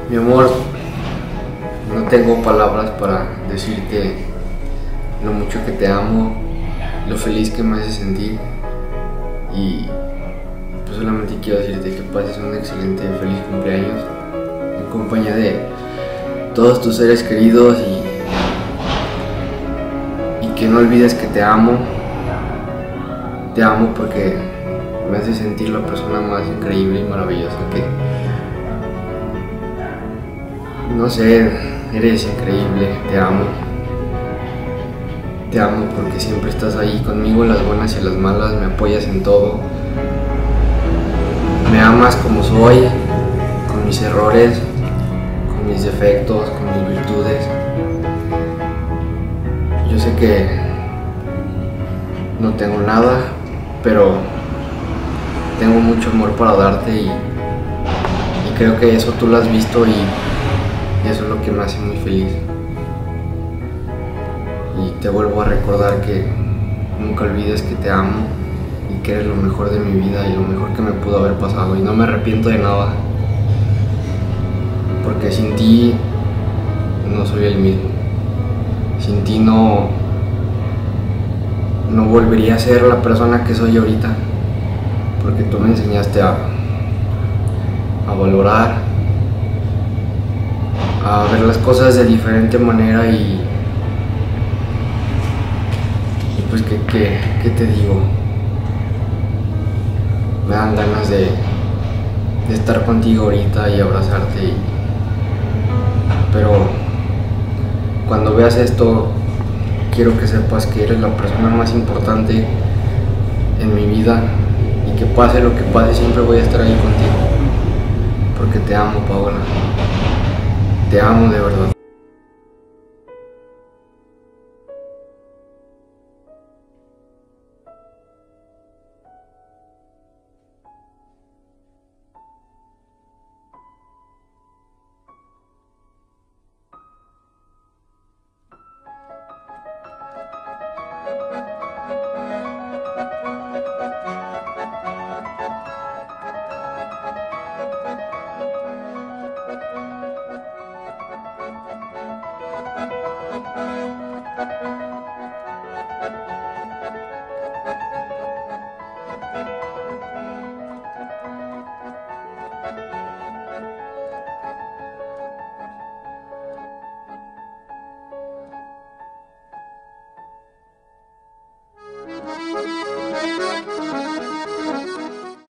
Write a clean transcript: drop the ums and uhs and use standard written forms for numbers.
Mi amor, no tengo palabras para decirte lo mucho que te amo, lo feliz que me hace sentir y pues solamente quiero decirte que pases un excelente feliz cumpleaños en compañía de todos tus seres queridos y que no olvides que te amo porque me hace sentir la persona más increíble y maravillosa que, no sé, eres increíble, te amo porque siempre estás ahí conmigo en las buenas y en las malas, me apoyas en todo, me amas como soy, con mis errores, con mis defectos, con mis virtudes. Yo sé que no tengo nada, pero tengo mucho amor para darte y creo que eso tú lo has visto y eso es lo que me hace muy feliz. Y te vuelvo a recordar que nunca olvides que te amo y que eres lo mejor de mi vida y lo mejor que me pudo haber pasado y no me arrepiento de nada porque sin ti no soy el mismo, sin ti no volvería a ser la persona que soy ahorita porque tú me enseñaste a valorar, a ver las cosas de diferente manera y pues ¿qué te digo? Me dan ganas de estar contigo ahorita y abrazarte pero cuando veas esto quiero que sepas que eres la persona más importante en mi vida y que pase lo que pase siempre voy a estar ahí contigo porque te amo, Paola, te amo de verdad.